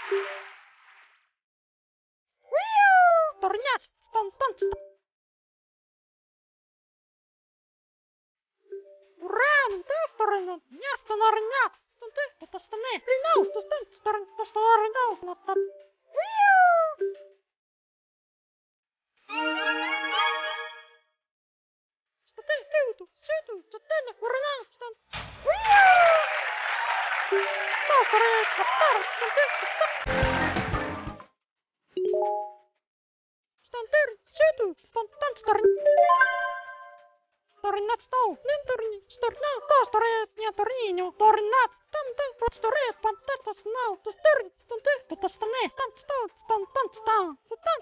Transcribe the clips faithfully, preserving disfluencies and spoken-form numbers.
Торнять, стан, танц. Ура, да, сторону, не останорнят. Стан ты, это станы. Ринау, то стан, сторон, то сторону, на тат. Что ты, ты, тут, сюда, тут, ты, ура, стан. Да, сторону, на старом, стан ты, стан. Стан ты, сюда, стан, тан, сторон. Торнат стол, ненторни, сторна, то сторет, не торниню, торнат, там ты, вот сторет, пантата снау, то сторн, стан ты, то стане, тан стол, стан, тан, стан, стан.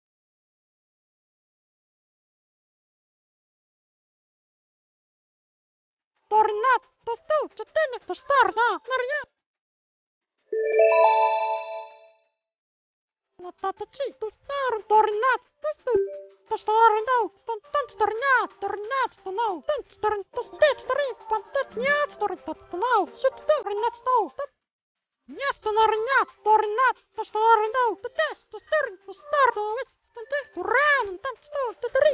Торнат, то стол, то тenne, то старна, нарья. На татачи, то стар, торнат, то стол. То старнау, стан, тан, сторнят, торнат, станау, тан, сторн, то стет, сторит, пантат, нет, сторит, тат, станау, сют, торнат, стол, тат. Не станарнят, торнат, то старнау, то те, то сторн, то старнау, ведь, стан ты, уран, тан, стол, то три,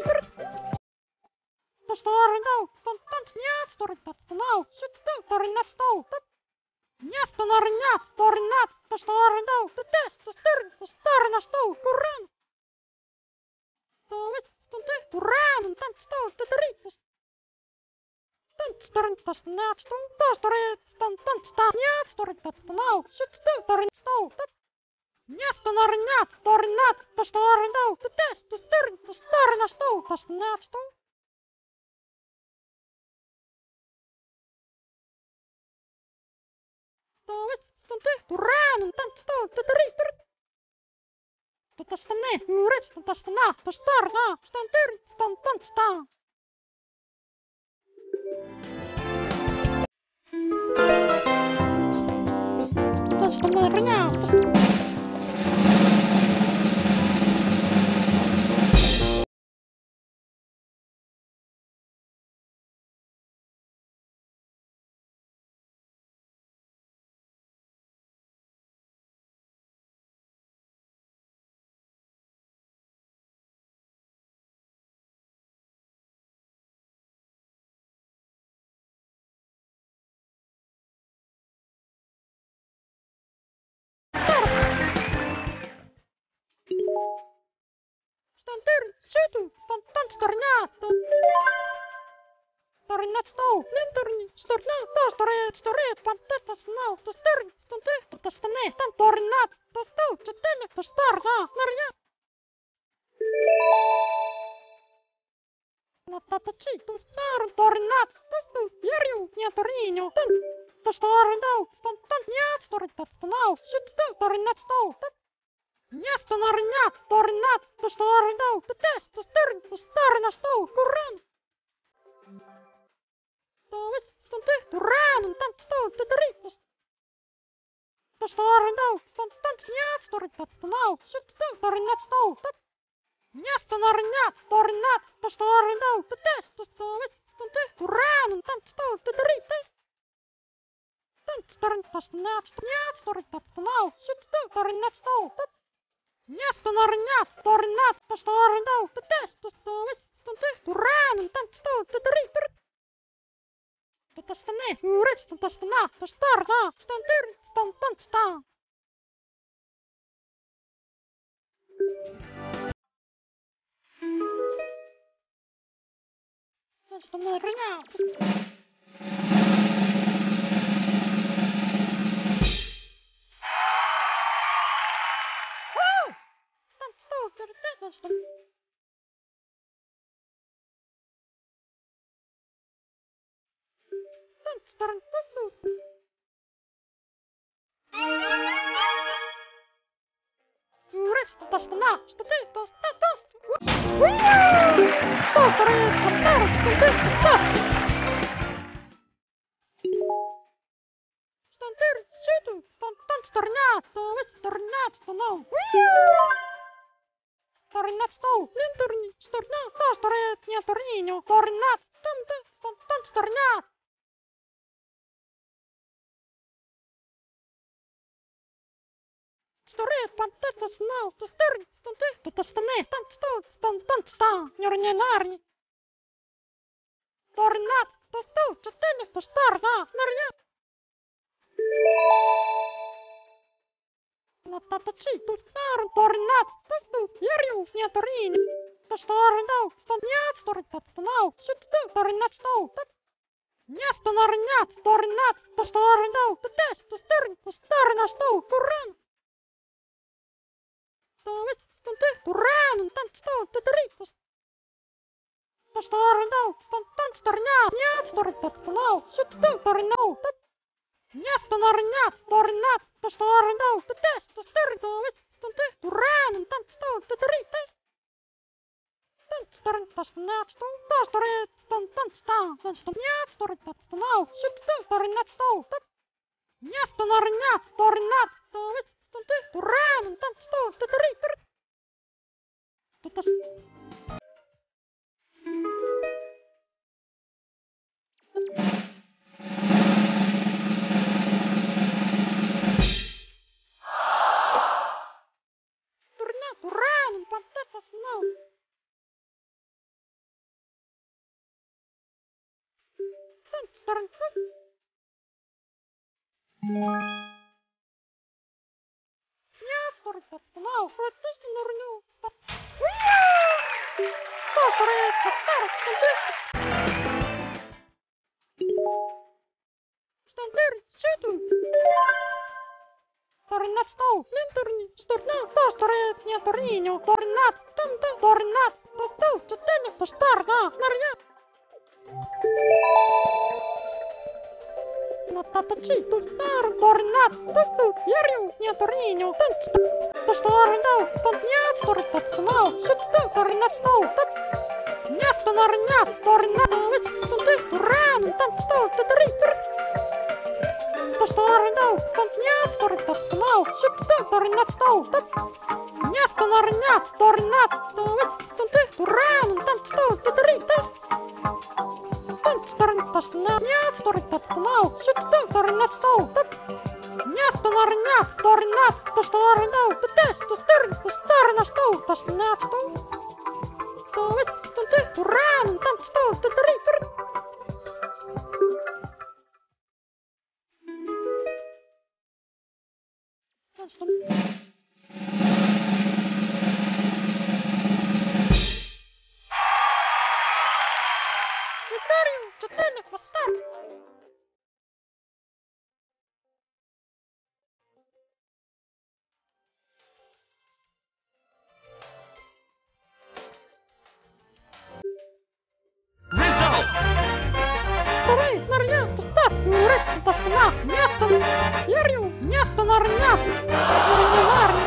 то старнау, стан, тан, нет, сторит, тат, станау, сют, торнат, стол, тат. Не станарнят, торнат, то старнау, то те, то сторн, то старна, стол, уран. То ведь, стан ты, уран, тан, стол, то три, то стан, сторн, то снят, стол, то сторит, стан, тан, стан, нет, сторит, тат, станау, сют, торн, стол, тат. Не станарнят, торнат, то старнау, то те, то сторн, то старна, стол, то снят, стол. То ведь, стан ты, уран, тан, стол, то три, то то стане, урец, то стана, то старна, стан ты, стан, тан, стан. То станарнят, стан ты, сюда, стан, тан, сторнят, торнат, стол, ненторни, сторна, то сторет, сторет, пантата, снау, то сторн, стан ты, то стане, тан, торнат, то стол, то тenne, то старна, нарья. На татачи, то стар, торнат, то стол, ярю, не торниню, тан, то старнау, стан, тан, нет, сторит, тат, станау, сют, торнат, стол, тат. Не станарнят, торнат, то старнау, то те, то сторн, то старна, стол, куран. То ведь, стан ты, уран, тан, стол, то три, то то старнау, стан, тан, нет, сторит, тат, станау, сют, торнат, стол, тат. Не станарнят, торнат, то старнау, то те, то то ведь, стан ты, уран, тан, стол, то три, то тан, сторн, то снят, нет, сторит, тат, станау, сют, торнат, стол, тат. Не станарнят, торнат, то старнау, то те, то то ведь, стан ты, уран, тан, стол, то три, то то стане, урец, то стана, то старна, стан ты, стан, тан, стан. Станарнят. Тан, стол, то те, то стан. Тан, старн, то стол. Урец, то стана, что ты, то ста, то ста. То старет, то стар, то ты, то стар. Стан ты, сюда, стан, тан, старнят, то ведь, старнят, станау. Торнат, стол, ненторни, сторна, то сторет, не торниню, торнат, там, да, стан, тан, сторнят. Story, pantetta snau, to story, stonty, to to stane, tant sto, ston tant sta, njornje nari. Tornat, to sto, to tene, to starna, narja. No tata ci, tu star, tornat, to sto, jerju, nje torini. To starnau, ston njat, story, tat stanau, shut sto, tornat sto, tat. Njasto narnjat, tornat, to starnau, to tes, to story, to starna sto, kurran. Tavet, stonty, kurran, tant sto, to tari, to to starnau, ston tant starnja, njat, story, tat stanau, shut sto, tornau, tat. Njasto narnjat, tornat, to starnau, to tes, to story, tavet, stonty, kurran, tant sto, to tari, tes. Tant starn, tas njat, sto, to story, ston tant sta, tant sto njat, story, tat stanau, shut sto, tornat sto, tat. Njasto narnjat, tornat, tavet, stonty, kurran, tant sto, to tari, tar. To tas. Turna, kurran, pantetta snau. Tant starn, tas. Njat, story, tat stanau, protis, nornu, sta. To story, to star, stonty. Stontyr, sjutu. Tornat sto, lenturni, storna, to story, nje torinjo, tornat, tam to, tornat, to sto, to tene, to starna, narja. No tata ci, tu star, tornat, to sto, jerju, nje torinjo, tant sto, to starnau, ston njat, story, tat stanau, shut sto, tornat sto, tat. Njasto narnjat, tornat, tavet, stonty, kurran, tant sto, to tari, tar. To starnau, ston njat, story, tat stanau, shut sto, tornat sto, tat. Njasto narnjat, tornat, tavet, stonty, kurran, tant sto, to tari, tes. Tant starn, tas njat, story, tat stanau, shut sto, tornat sto, tat. Njasto narnjat, tornat, to starnau, to tes, to starn, to starna sto, tas njat sto. Tavet, stonty, kurran, tant sto, to tari, tar. Tant sto. Витарию, to tene, to star. Result! Story, narnjat, to star, urec, to stana, njasto, jerju, njasto narnjat. Njornje narnjat.